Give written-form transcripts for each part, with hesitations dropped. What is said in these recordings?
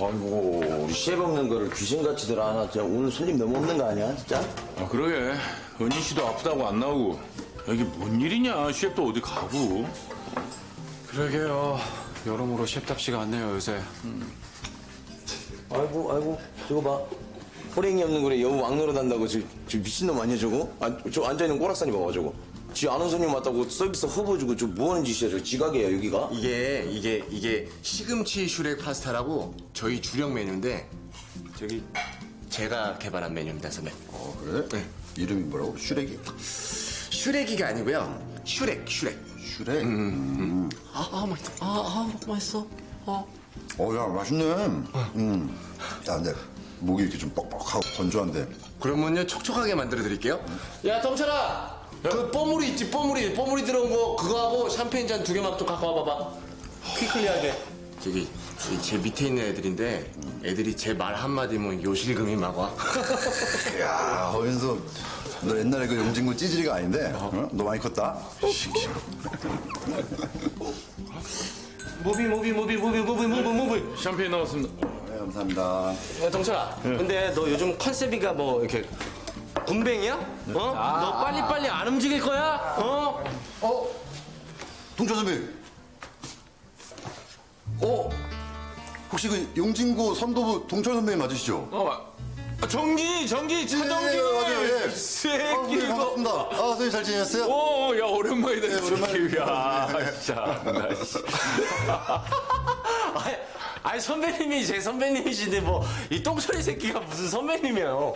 아이고, 우리 셰프 없는 거를 귀신같이들 하나. 진짜 오늘 손님 너무 없는 거 아니야, 진짜? 아, 그러게. 은희 씨도 아프다고 안 나오고. 이게 뭔 일이냐, 셰프도 어디 가고. 그러게요. 여러모로 셰프답지가 않네요, 요새. 아이고, 저거 봐. 호랭이 없는 거래 여우 왕노릇 한다고 저 미친놈 아니야, 저거? 저 앉아있는 꼬락사니 봐봐, 저거. 지 아는 손님 왔다고 서비스 허브 주고 저 뭐하는 짓이야, 저 지각이야, 여기가? 이게 시금치 슈렉 파스타라고 저희 주력 메뉴인데 저기 제가 개발한 메뉴입니다, 선배. 그래? 네. 이름이 뭐라고? 슈렉이? 슈렉이가 아니고요. 슈렉. 슈렉? 맛있어. 야, 맛있네. 야, 근데 목이 이렇게 좀 뻑뻑하고 건조한데. 그러면요, 촉촉하게 만들어 드릴게요. 야, 동철아! 그 뽀물이 있지, 뽀물이 들어온 거 그거하고 샴페인 잔 2개만 좀 갖고 와봐봐. 퀴클리하게. 저기 제 밑에 있는 애들인데 애들이 제 말 한마디면 요실금이 막 와. 야, 허윤수, 너 옛날에 그 용진구 찌질이가 아닌데? 어? 너 많이 컸다? 무비. 샴페인 나왔습니다. 네, 감사합니다. 야, 동철아. 근데 너 요즘 컨셉이가 뭐 이렇게 군뱅이야? 너 빨리빨리 안 움직일 거야? 동철 선배. 혹시 그 용진구 선도부 동철 선배님 맞으시죠? 정기, 차정기. 맞아요, 예. 새끼, 네, 이거. 반갑습니다. 선생님 잘 지내셨어요? 야, 오랜만이다. 네, 오랜만에. 야, 참, 씨. 아니 선배님이 제 선배님이신데 뭐 이 똥소리 새끼가 무슨 선배님이에요?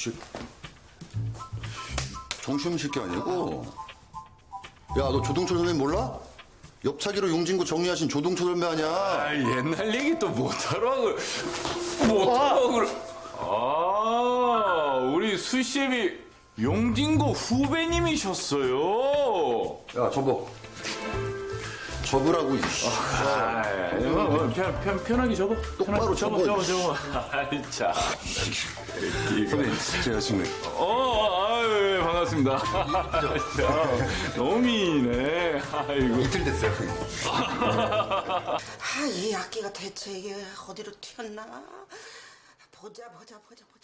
정신 쉴게 아니고. 야, 너 조동철 선배님 몰라? 옆차기로 용진구 정리하신 조동철 선배 아니야? 옛날 얘기 또 못하러 그래. 우리 수셰프이 용진구 후배님이셨어요. 야, 접으라고. 편하게 접어. 똑바로 접어. 아이, 참. 선배님, 제 여자친구. 아유, 반갑습니다. 너미네. 아이고. 이틀 됐어요. 이 악기가 대체 이게 어디로 튀었나? 보자.